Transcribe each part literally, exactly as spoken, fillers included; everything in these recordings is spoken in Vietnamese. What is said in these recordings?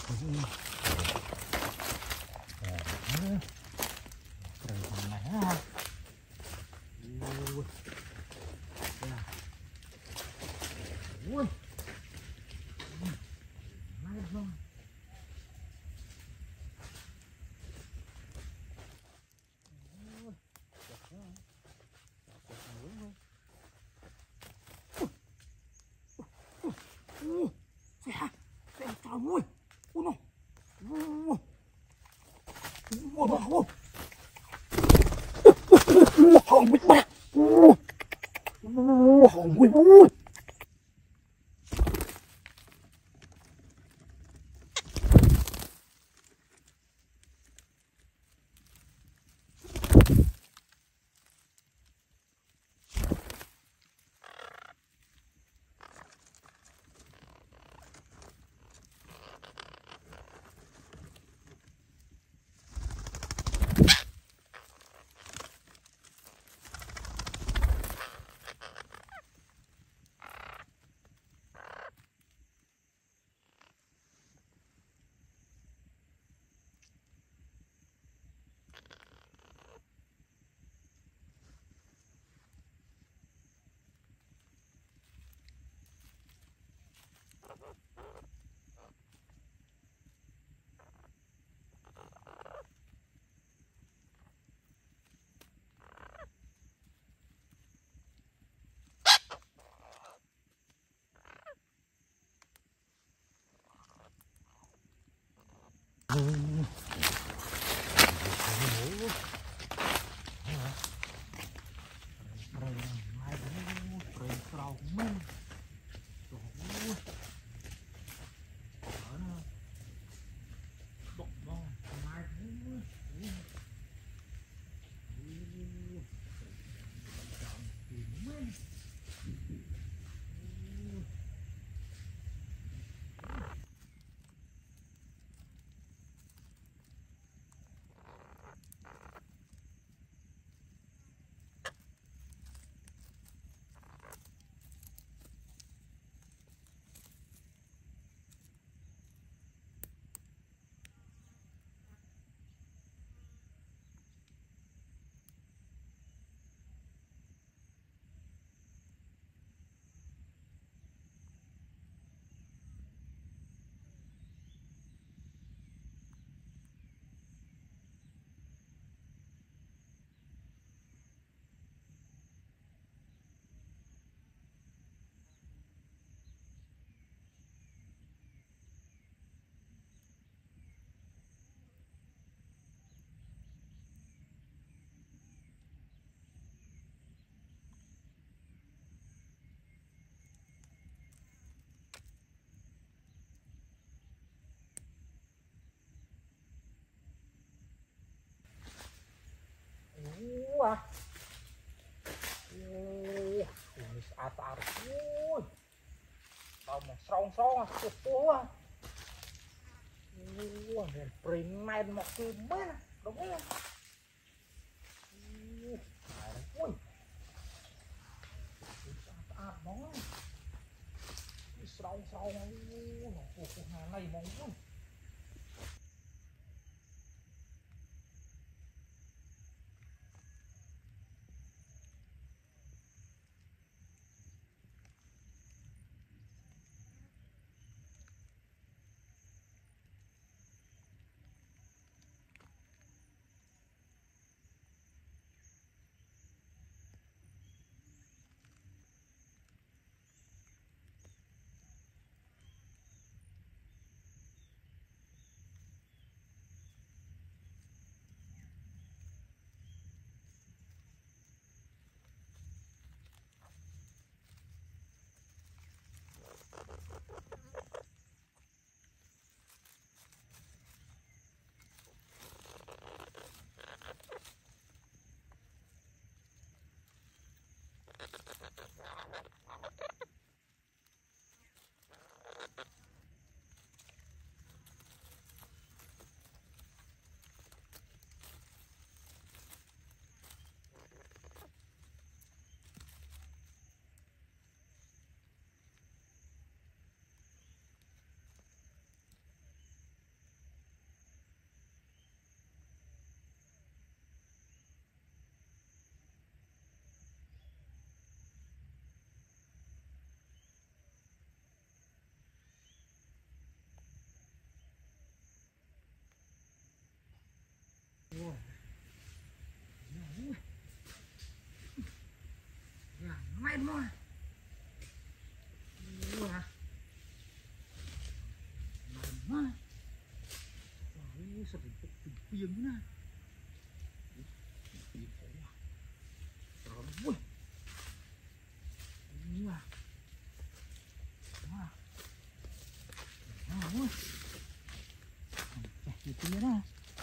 Ui, ui nó, ui, ui nó, ui, hỏng bít bạc, ui, hỏng ui ui. Wah, uh, ini atar, uh, tao mà song song, sụp uh, uh, nên primen một cái bên, đúng không? Uh, ui, atar mong, song song, uh, nó cũng hàng này mong luôn. sao thì bụng phiền thế này. Phiền khổ à. Rồi ui. Ui. Ui. Ui. Như thế này.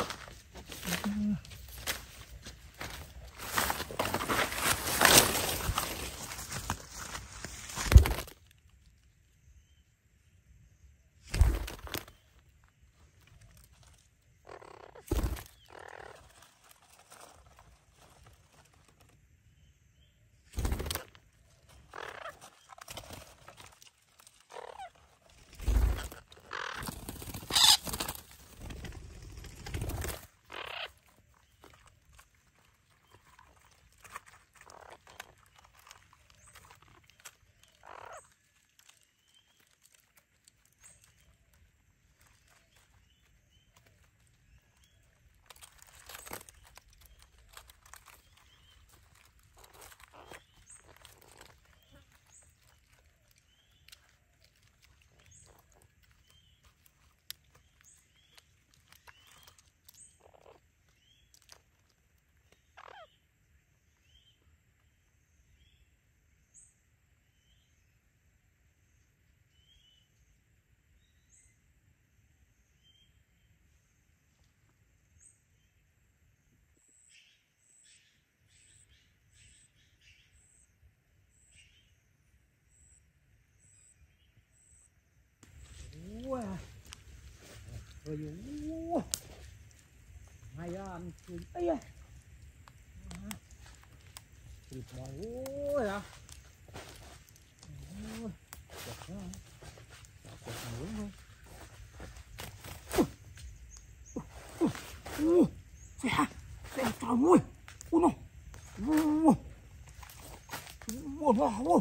Rồi ui. Hay ăn thịt ấy à. Thịt bò ui à. Ui. Chặt nó. Chặt muỗng thôi. Ui. Xe. Xe trời ơi. Ui nó. Ui. Ui nó. Ui.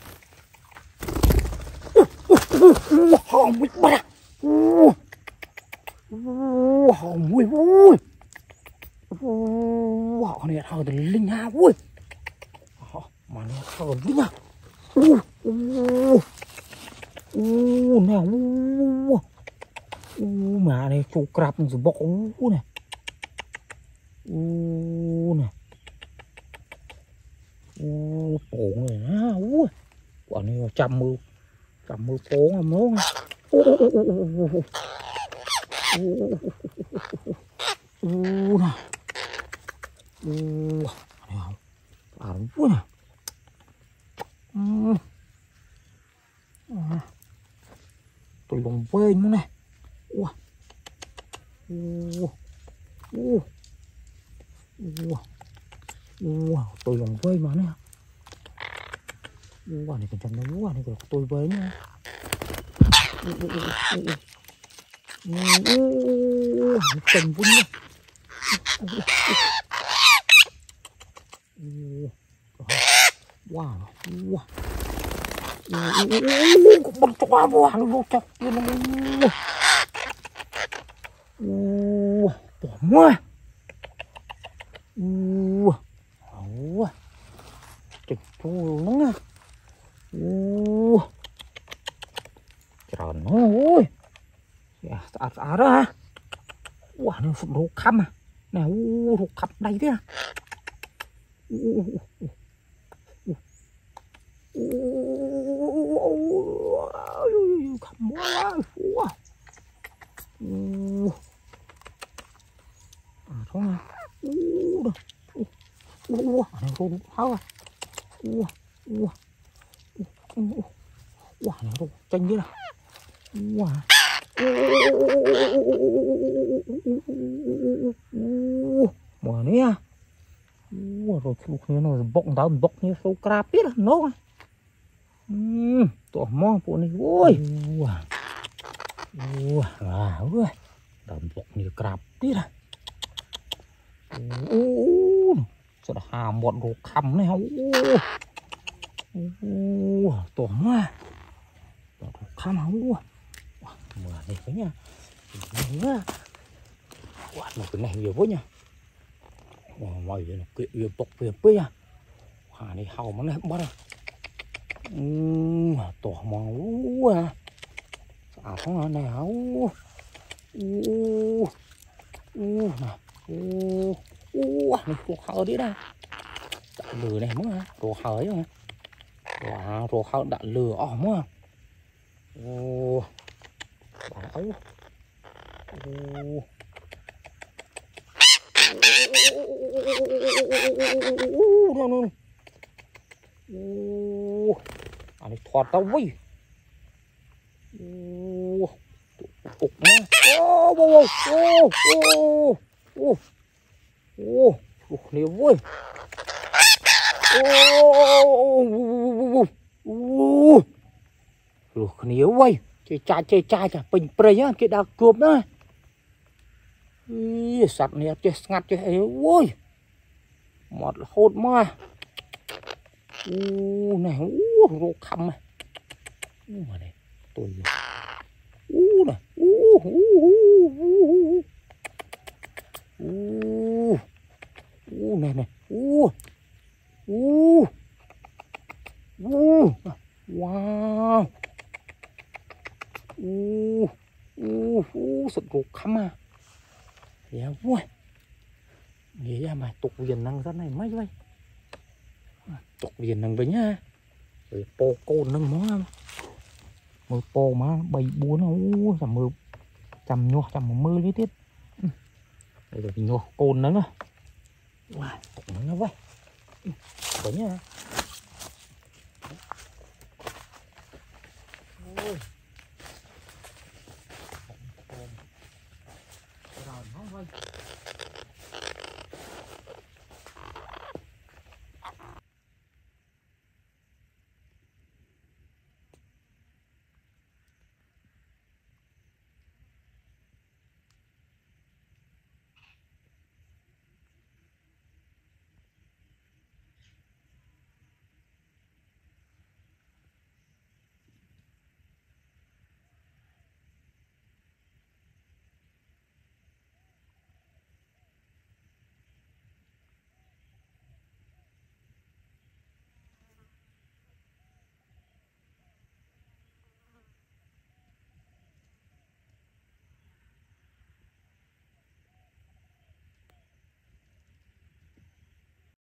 Ui. Hồng mít bạc. Ui. Hồng ui ui. Họ này thờ từ linh ha ui. Mà nó thờ linh ha. Ui. Ui nè ui. Ui mà này chú crab rồi bọc ui này. Ui nè. Ui bổ này ha ui. Quả này chầm mưa. Chầm mưa phố làm nó. Ui. Ui nè. Ui. À đúng quá nè. Tôi lòng quên nữa này. Ui. Ui. Ui. Ui. Ui. Tôi lòng quên mà nè. Ui này còn chẳng nó quá này tôi với nha. Ui. Ui. Cần vun nha. Wow, wow. Bật cho qua vào hàng lô chọc kia nó. Ui, bỏ mua. Ui. Ui. Chụp thu nó nha. Ui. Trời nó ui. À à đó. Wow, nó phụ đồ khăm à. Nè, ui, đồ khăm đây thế à. Ui. Khăm quá. Ui. À thôi nè. Ui. Ui. À này rôn hao à. Ui. Ui. Ui. Ui. Này rôn chanh như nào. Ui. Mở này à. Ui. Rồi lúc này nó bọc đá bọc như sâu crab biết à. Nó à. Ừm. Tỏ mò bộ này. Ui. Ui. Ui. À ui. Đá bọc như crab biết à. Ui. Sao đã hà một đồ khăm này không. Ui. Ui. Tỏ mò. Đồ khăm không. Ui. Mở này với nha. Quá một cái này nhiều quá nha. Mọi người nó kia bọc về bê à. Hà này hào mà này bắt à. Tỏ màu à. À không này hào. u nào u u này ruột hở đi đây đã lừa này mất hả ruột hở ấy mà wow ruột hở đã lừa ỏm mất ô bảo ấu ô no no ô anh này thoát tao vui ô ục nha ô ô ô ô ô ô ô nhiều vui ô ô ô nhiều vui chơi cha chơi cha chả bình prey á cái đào chuột đó sạt này chơi ngặt chơi ấy ôi một hột mà u này u rô khăm này u mà này tôi u này u u u u u này này u u u wow u u u sụt rô khăm à dạ ui nghĩ ra mà tục viền năng rất này mấy vậy tục viền năng với nha rồi po cô nâng món không mưa po má bay bún nó chầm mưa chầm nhô chầm mưa lý tiết đây là nhô côn nâng à wow tục nâng nó vậy với nha